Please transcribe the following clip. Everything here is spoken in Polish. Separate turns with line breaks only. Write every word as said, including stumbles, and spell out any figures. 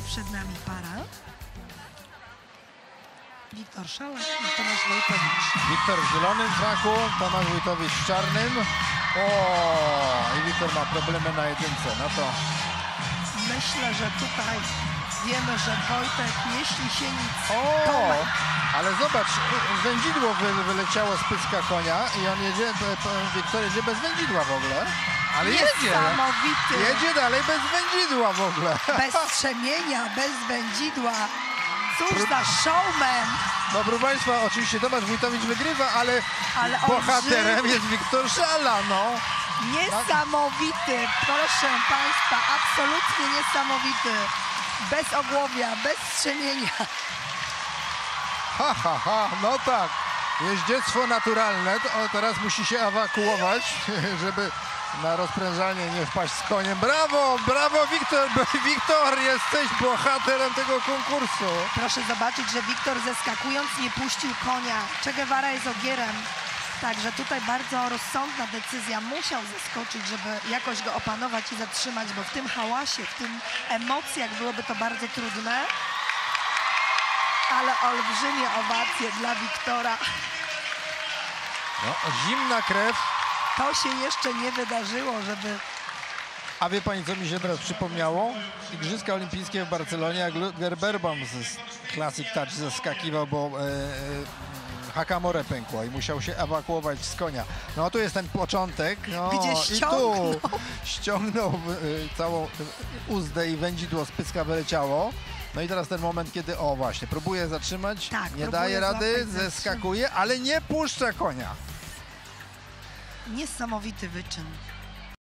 Przed nami para. Wiktor Szalak i Tomasz Wojtowicz.
Wiktor w zielonym fraku, Tomasz Wojtowicz w czarnym. O, i Wiktor ma problemy na jedynce. No to
Myślę, że tutaj wiemy, że Wojtek, jeśli się nic...
O,
Tomek.
ale zobacz, wędzidło wy, wyleciało z pyska konia i on jedzie, Wiktor jedzie bez wędzidła w ogóle. Ale jedzie.
Niesamowity.
Jedzie dalej bez wędzidła w ogóle.
Bez strzemienia, bez wędzidła. Cóż za showman.
No proszę Państwa, oczywiście Tomasz Wojtowicz wygrywa, ale,
Ale
bohaterem
olbrzymi.
jest Wiktor Szala, no.
Niesamowity, proszę Państwa, absolutnie niesamowity. Bez ogłowia, bez strzemienia.
Ha, ha, ha, no tak. Jeździectwo naturalne, to o, teraz musi się ewakuować, żeby na rozprężanie nie wpaść z koniem. Brawo, brawo Wiktor, Wiktor, jesteś bohaterem tego konkursu.
Proszę zobaczyć, że Wiktor zeskakując nie puścił konia. Che Guevara jest ogierem. Także tutaj bardzo rozsądna decyzja. Musiał zeskoczyć, żeby jakoś go opanować i zatrzymać, bo w tym hałasie, w tym emocjach byłoby to bardzo trudne. Ale olbrzymie owacje dla Wiktora.
No, zimna krew.
To się jeszcze nie wydarzyło, żeby...
A wie pani, co mi się teraz przypomniało? Igrzyska olimpijskie w Barcelonie, jak Ludger Beerbaum z Classic Touch zeskakiwał, bo e, e, Hakamore pękła i musiał się ewakuować z konia. No tu jest ten początek. No,
Gdzie
i tu ściągnął e, całą uzdę i wędzidło z pyska wyleciało. No i teraz ten moment, kiedy, o właśnie, próbuje zatrzymać,
Tak,
nie
próbuje
daje rady,
złapać,
zeskakuje, ale nie puszcza konia.
Niesamowity wyczyn.